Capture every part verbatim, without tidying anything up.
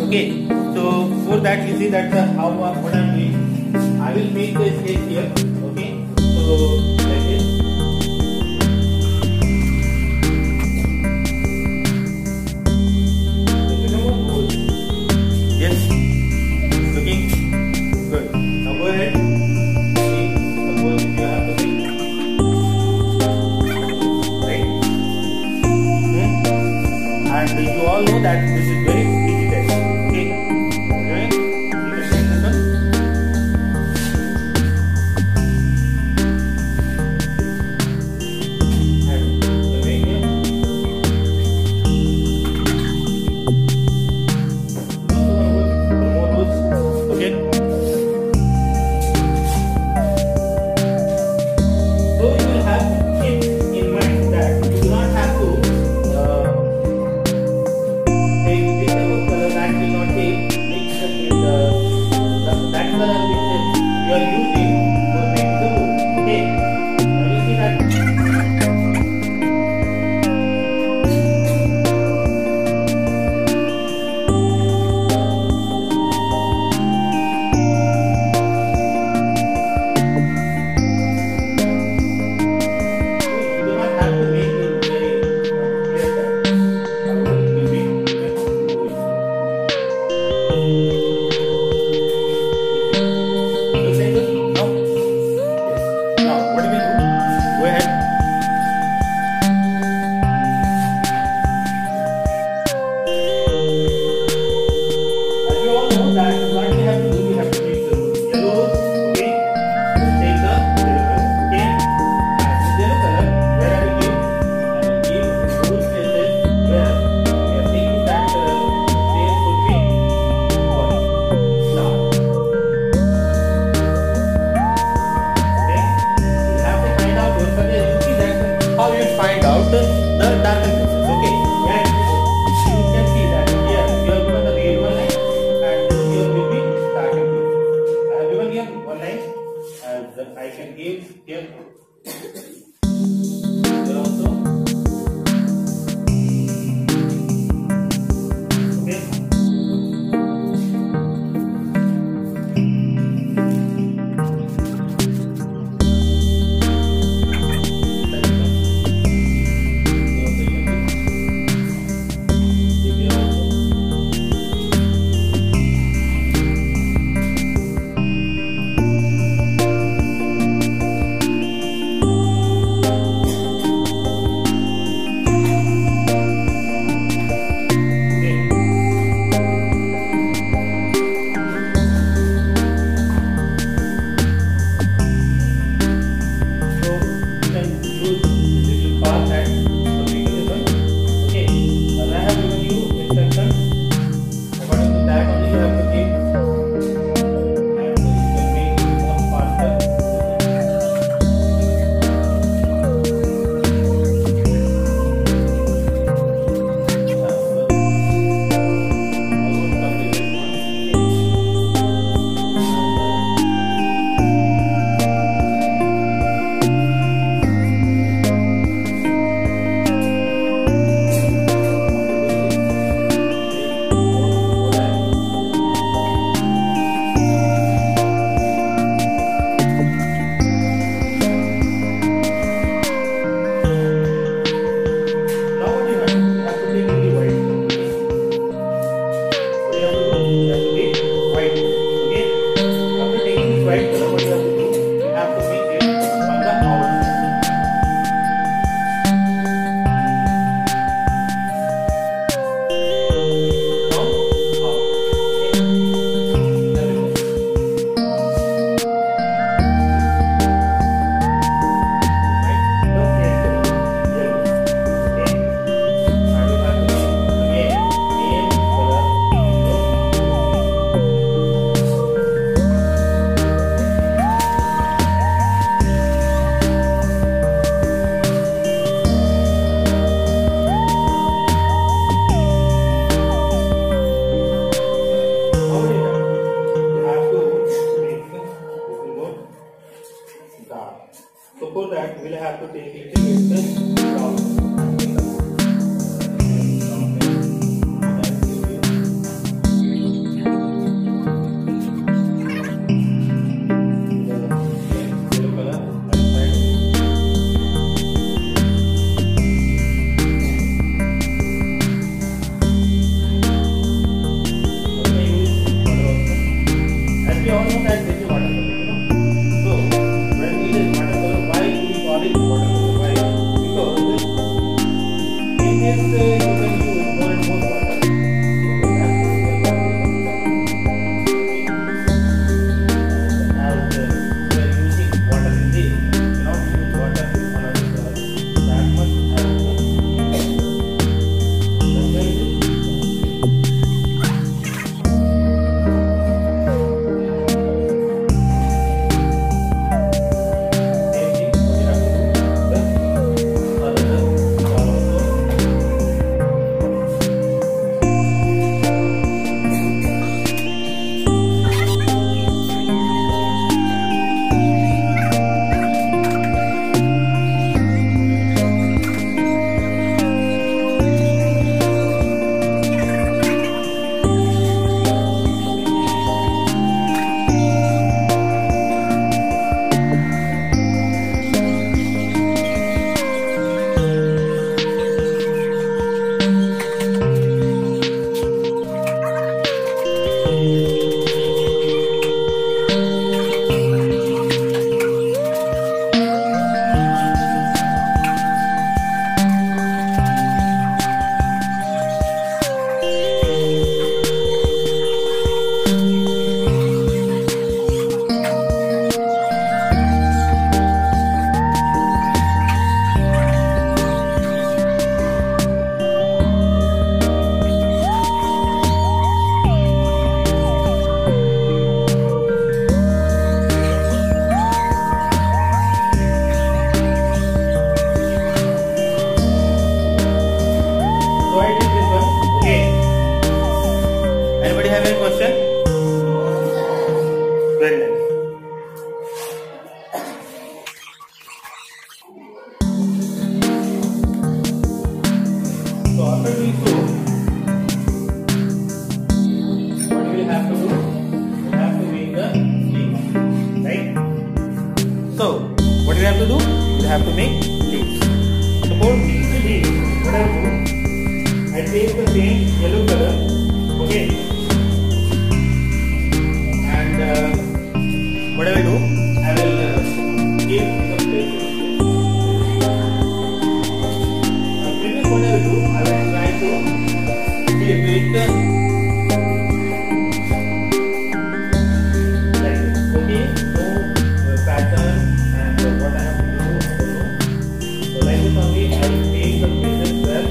Okay, so for that you see that uh, how uh, what I am doing. I will make the sketch here. Okay, so like this. Yes, looking good. Now go ahead. Okay, suppose you have to make right, okay, and you all know that this is very easy test. Okay, okay, you can take this one. And the way here. Okay. So you will have to keep in mind that you do not have to uh, take this type of color that will not take mix with the, the that color which you are using to make the wood. Okay. Now you see that. I can give here. Here also. Okay. understand question? Very nice. So after doing so, what you will have to do? You have to make the leaves, right? So what do you have to do? You have to make leaves. Suppose this is the leaf. What I do? I take the same yellow color, okay, and uh, what I will do? I will uh, give the place. Now, this is what I will do. I will try to give it the like this, okay, no uh, pattern and uh, what I have to do, I don't know. So like this only, I will take the places where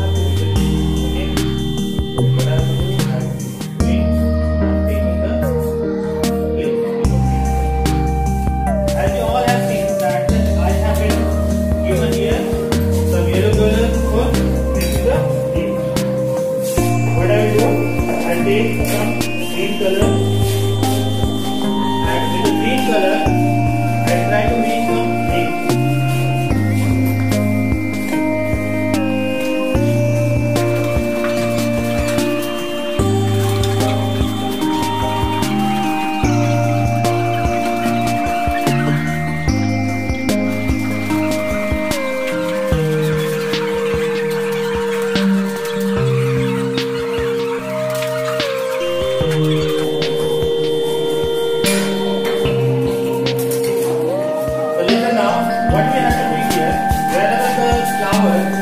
take some green color, and with the green color I try to make some leaves. What we have to do here, wherever the flower